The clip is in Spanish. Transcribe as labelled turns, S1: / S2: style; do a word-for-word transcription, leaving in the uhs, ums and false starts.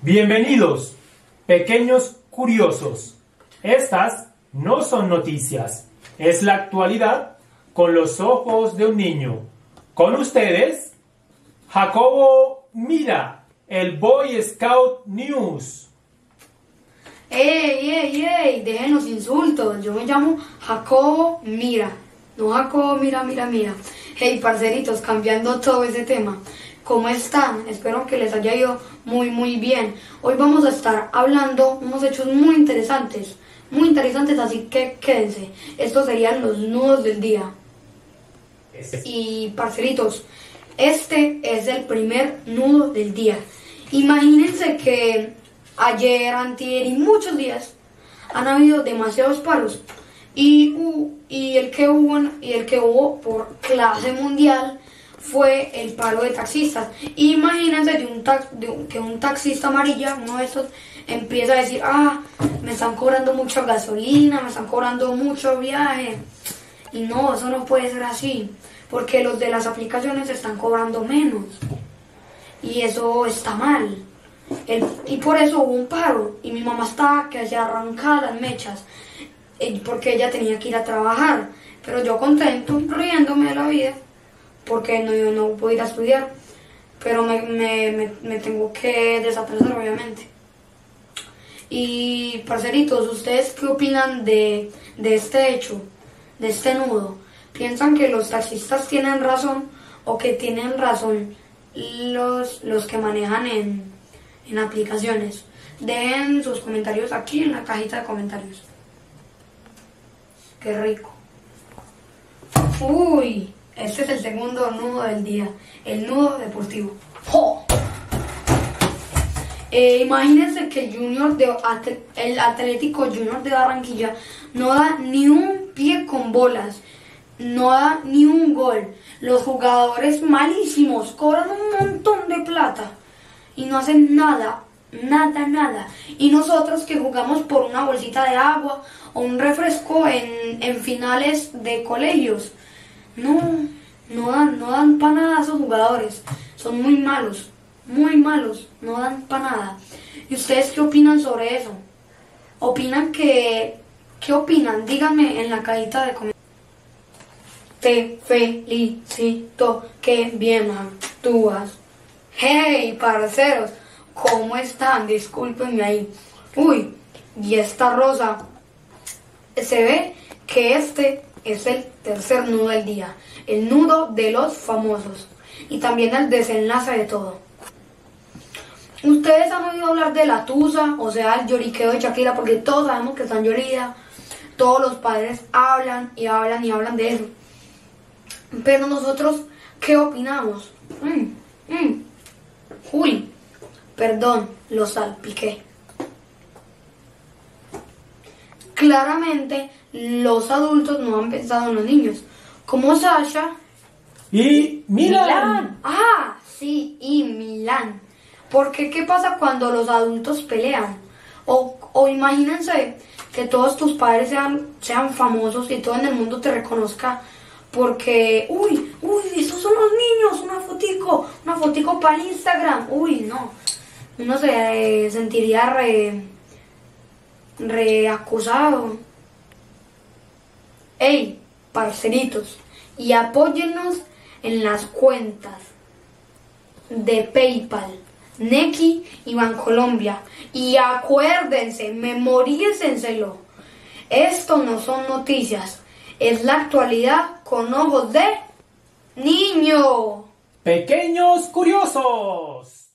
S1: Bienvenidos, pequeños curiosos. Estas no son noticias, es la actualidad con los ojos de un niño. Con ustedes, Jacobo Mira, el Boy Scout News.
S2: ¡Ey, ey, ey! Dejen los insultos. Yo me llamo Jacobo Mira. No Jacobo Mira, Mira, Mira. Hey, parceritos, cambiando todo ese tema. ¿Cómo están? Espero que les haya ido muy, muy bien. Hoy vamos a estar hablando unos hechos muy interesantes. Muy interesantes, así que quédense. Estos serían los nudos del día. Y, parceritos, este es el primer nudo del día. Imagínense que ayer, antier y muchos días han habido demasiados paros. Y, uh, y, el que hubo, y el que hubo por clase mundial fue el paro de taxistas. Imagínense de un tax, de un, que un taxista amarilla, uno de esos, empieza a decir: ah, me están cobrando mucha gasolina, me están cobrando mucho viaje. Y no, eso no puede ser así, porque los de las aplicaciones están cobrando menos. Y eso está mal. El, y por eso hubo un paro. Y mi mamá estaba que se arrancaba las mechas, porque ella tenía que ir a trabajar. Pero yo contento, riéndome de la vida, porque no, yo no puedo ir a estudiar. Pero me, me, me, me tengo que desatrasar, obviamente. Y, parceritos, ¿ustedes qué opinan de, de este hecho, de este nudo? ¿Piensan que los taxistas tienen razón o que tienen razón los, los que manejan en, en aplicaciones? Dejen sus comentarios aquí en la cajita de comentarios. Qué rico. Uy, este es el segundo nudo del día, el nudo deportivo. ¡Oh! Eh, imagínense que el, Junior de, el Atlético Junior de Barranquilla no da ni un pie con bolas, no da ni un gol. Los jugadores malísimos cobran un montón de plata y no hacen nada, nada, nada. Y nosotros que jugamos por una bolsita de agua o un refresco en, en finales de colegios, no, no dan, no dan para nada a esos jugadores. Son muy malos, muy malos, no dan para nada. ¿Y ustedes qué opinan sobre eso? ¿Opinan que, qué opinan? Díganme en la cajita de comentarios. Te felicito, que bien actúas. Hey, parceros, ¿cómo están? Discúlpenme ahí. Uy, y esta rosa. Se ve que este es el tercer nudo del día, el nudo de los famosos y también el desenlace de todo. Ustedes han oído hablar de la tusa, o sea, el lloriqueo de Shakira, porque todos sabemos que están llorida, todos los padres hablan y hablan y hablan de eso. Pero nosotros, ¿qué opinamos? Mm, mm. Uy, perdón, lo salpiqué. Claramente, los adultos no han pensado en los niños, como Sasha
S1: y Milán.
S2: Milán. Ah, sí, y Milán. Porque ¿qué pasa cuando los adultos pelean? O, o imagínense que todos tus padres sean, sean famosos y todo en el mundo te reconozca porque, uy, uy, esos son los niños, una fotico, una fotico para Instagram. Uy, no, uno se eh, sentiría re... reacusado. Hey, parceritos, y apóyennos en las cuentas de PayPal, Nequi y Bancolombia. Y acuérdense, memorícenselo, esto no son noticias, es la actualidad con ojos de niño.
S1: Pequeños curiosos.